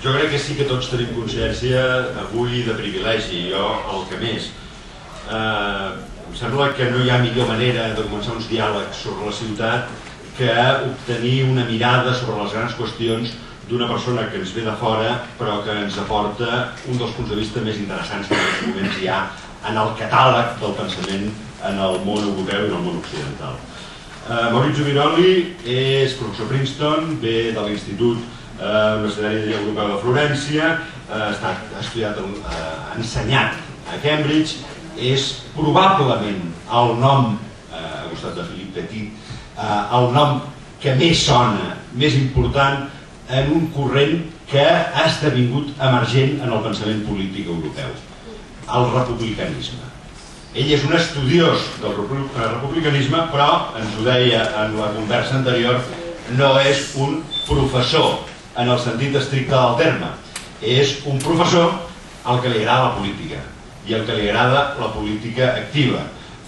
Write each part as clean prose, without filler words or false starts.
Jo crec que sí que tots tenim consciència avui de privilegi, jo el que més. Em sembla que no hi ha millor manera de començar uns diàlegs sobre la ciutat que obtenir una mirada sobre les grans qüestions d'una persona que ens ve de fora però que ens aporta un dels punts de vista més interessants que en aquests moments hi ha en el catàleg del pensament en el món europeu i en el món occidental. Maurizio Viroli és professor Princeton, ve de l'Institut Universitari Europeu de Florència, ha estudiat, ha ensenyat a Cambridge, és probablement el nom, al costat de Philippe Petit, el nom que més sona, més important en un corrent que ha esdevingut emergent en el pensament polític europeu, el republicanisme. Ell és un estudiós del republicanisme, però, ens ho deia en la conversa anterior, no és un professor en el sentit estricte del terme. És un professor al que li agrada la política i al que li agrada la política activa.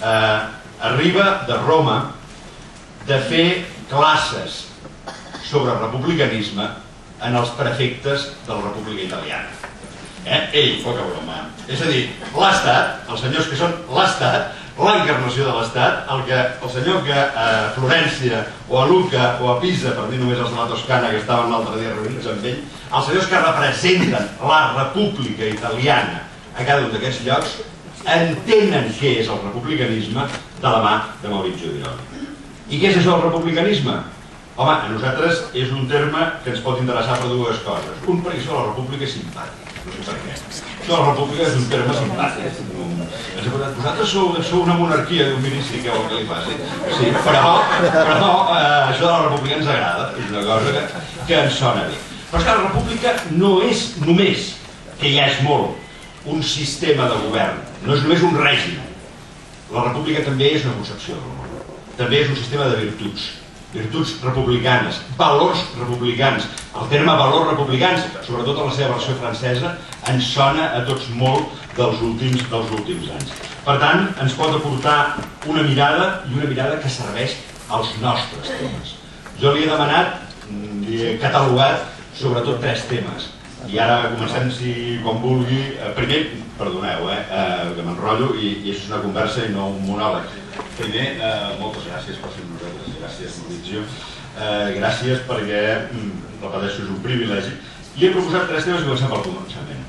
Arriba de Roma de fer classes sobre republicanisme en els prefectes de la República Italiana. Ell, poca broma. És a dir, l'Estat, els senyors que són l'Estat, l'encarnació de l'Estat, el senyor que a Florència o a Lucca o a Pisa, per dir només els de la Toscana que estaven l'altre dia reunits amb ell, els senyors que representen la República Italiana a cada un d'aquests llocs entenen què és el republicanisme de la mà de Maurizio Viroli. I què és això del republicanisme? Home, a nosaltres és un terme que ens pot interessar per dues coses. Un, perquè això de la república és simpàtic. No sé per què. Això de la república és un terme simpàtic. Vosaltres sou una monarquia, diu, miri, sí, què vol que li faci. Sí, però no, això de la república ens agrada. És una cosa que ens sona bé. Però és que la república no és només, que ja és molt, un sistema de govern. No és només un règim. La república també és una concepció del món. També és un sistema de virtuts republicanes, valors republicans. El terme valors republicans, sobretot en la seva versió francesa, ens sona a tots molt dels últims anys. Per tant, ens pot aportar una mirada, i una mirada que serveix als nostres temes. Jo li he demanat, li he catalogat sobretot 3 temes. I ara comencem, si com vulgui. Primer, perdoneu, que m'enrotllo i és una conversa i no un monòleg. Primer, moltes gràcies per ser amb nosaltres. Gràcies, Maurizio. Gràcies perquè, repeteixo, és un privilegi. I he proposat 3 temes i comencem pel començament.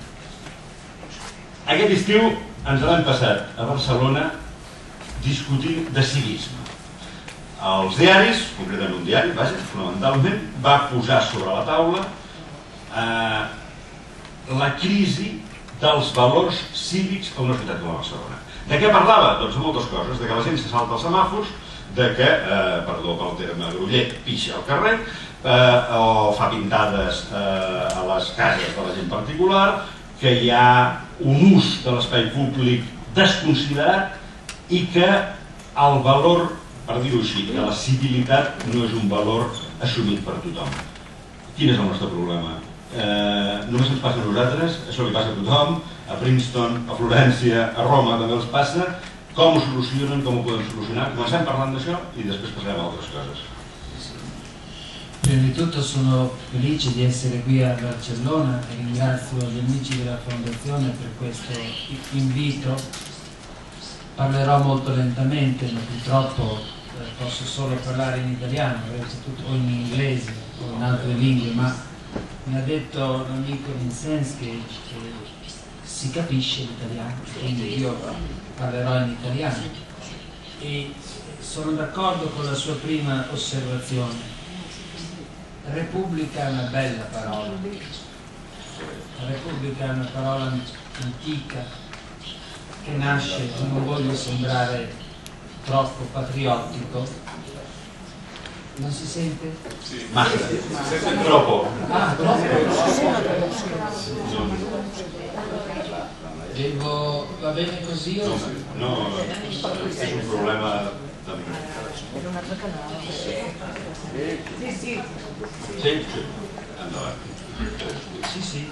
Aquest estiu ens l'hem passat a Barcelona discutint de civisme. Els diaris, concretament un diari, fonamentalment, va posar sobre la taula la crisi dels valors cívics a una ciutat com Barcelona. De què parlava? Doncs de moltes coses. De que la gent se salta els semàfors, de que, perdó pel terme groller, pixa al carrer, o fa pintades a les cases de la gent particular, que hi ha un ús de l'espai públic desconsiderat i que el valor, per dir-ho així, de la civilitat no és un valor assumit per tothom. Quin és el nostre problema? Només ens passa a nosaltres, això li passa a tothom, a Princeton, a Florència, a Roma també els passa. Com ho solucionen, com ho poden solucionar? Comencem parlant d'això i després passarem a altres coses. Prima di tutto sono felice di essere qui a Barcellona e ringrazio gli amici della Fondazione per questo invito. Parlerò molto lentamente, ma purtroppo posso solo parlare in italiano, o in inglese o in altre lingue, ma mi ha detto l'amico Vincensky che si capisce l'italiano, quindi io parlerò in italiano. E sono d'accordo con la sua prima osservazione. Repubblica è una bella parola. La Repubblica è una parola antica che nasce, non voglio sembrare troppo patriottico. Non si sente? Sì. Ma si sente troppo. Ah, troppo? Va bene così o? No, è un problema da me. Per un altro canale. Sì, sì. Sì, allora. Sì.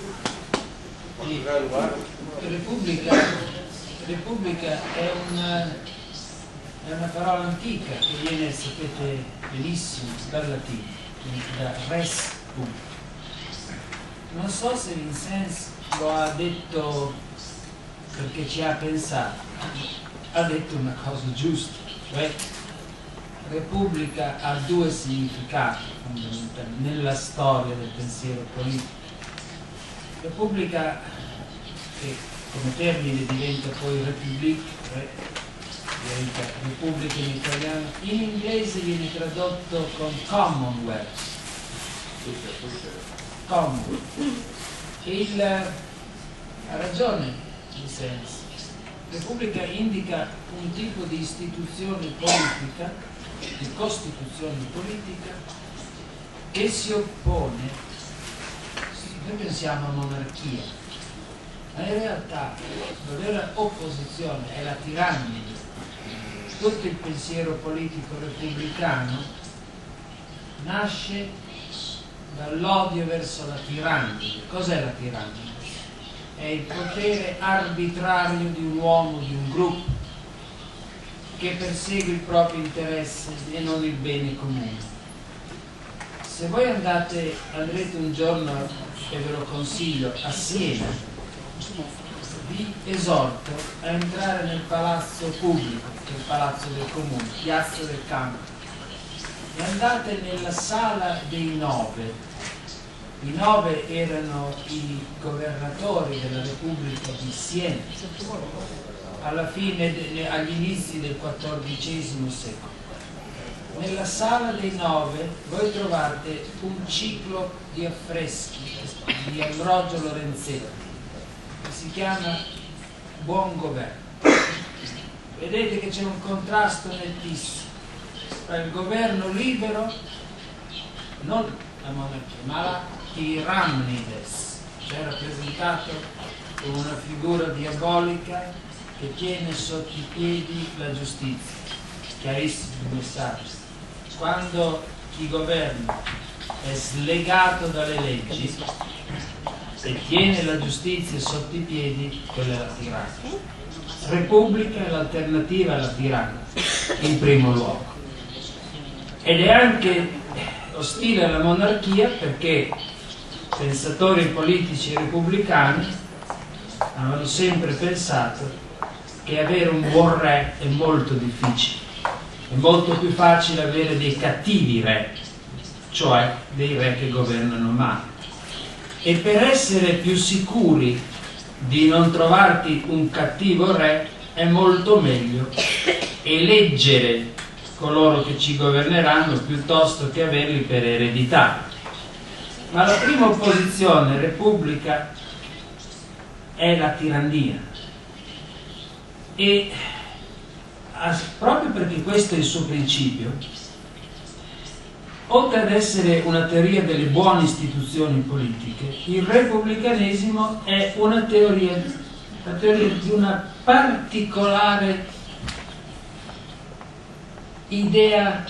Repubblica è una parola antica che viene, sapete benissimo, dal latino, da res pub. non so se Vincennes lo ha detto perché ci ha pensato, ha detto una cosa giusta, cioè Repubblica ha due significati fondamentali nella storia del pensiero politico. Repubblica, che come termine diventa poi République, diventa Repubblica in italiano, in inglese viene tradotto con Commonwealth. Ha ragione in senso. Repubblica indica un tipo di istituzione politica, di costituzione politica, che si oppone, noi pensiamo a monarchia, ma in realtà la vera opposizione è la tirannide. Tutto il pensiero politico repubblicano nasce dall'odio verso la tirannide. Cos'è la tirannide? È il potere arbitrario di un uomo, di un gruppo, che persegue il proprio interesse e non il bene comune. Se voi andrete un giorno, e ve lo consiglio, a Siena, vi esorto a entrare nel palazzo pubblico, che è il palazzo del comune, Piazza del Campo, e andate nella sala dei 9. I 9 erano i governatori della Repubblica di Siena alla fine, agli inizi del XIV secolo. Nella sala dei 9 voi trovate un ciclo di affreschi di Ambrogio Lorenzetti che si chiama Buon Governo. Vedete che c'è un contrasto nettissimo tra il governo libero, non la monarchia, ma la tirannides, cioè rappresentato come una figura diabolica che tiene sotto i piedi la giustizia. Chiarissimo il messaggio. Quando chi governa è slegato dalle leggi e tiene la giustizia sotto i piedi, quella è la tirannia. Repubblica è l'alternativa alla tirannia, in primo luogo. Ed è anche ostile alla monarchia perché pensatori politici repubblicani avevano sempre pensato che avere un buon re è molto difficile. È molto più facile avere dei cattivi re, cioè dei re che governano male. E per essere più sicuri di non trovarti un cattivo re è molto meglio eleggere coloro che ci governeranno piuttosto che averli per eredità. Ma la prima opposizione repubblica è la tirannia. E proprio perché questo è il suo principio, oltre ad essere una teoria delle buone istituzioni politiche, il repubblicanesimo è una teoria di una particolare idea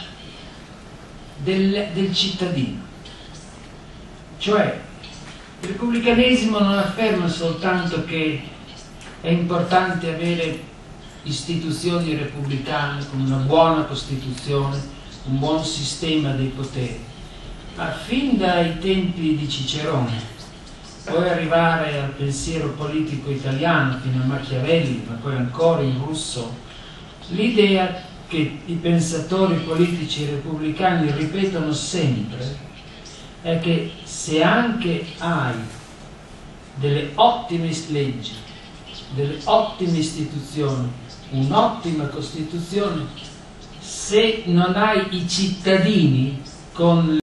del cittadino. Cioè, il repubblicanesimo non afferma soltanto che è importante avere istituzioni repubblicane con una buona Costituzione, un buon sistema dei poteri, ma fin dai tempi di Cicerone, poi arrivare al pensiero politico italiano fino a Machiavelli, ma poi ancora in Rousseau, l'idea che i pensatori politici repubblicani ripetono sempre è che se anche hai delle ottime leggi, delle ottime istituzioni, un'ottima Costituzione, se non hai i cittadini con